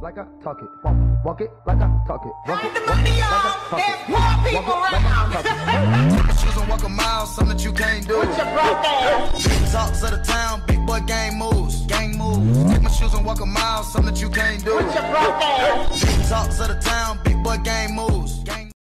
like I talk it. Walk it like I talk it. Walk it like I talk it. Walk it like I talk it. Take my shoes and walk a mile, something that you can't do. With your broke ass. Big talks of the town, big boy gang moves. Gang moves. Take my shoes and walk a mile, something that you can't do. With your broke ass. Big talks of the town, big boy gang moves. Gang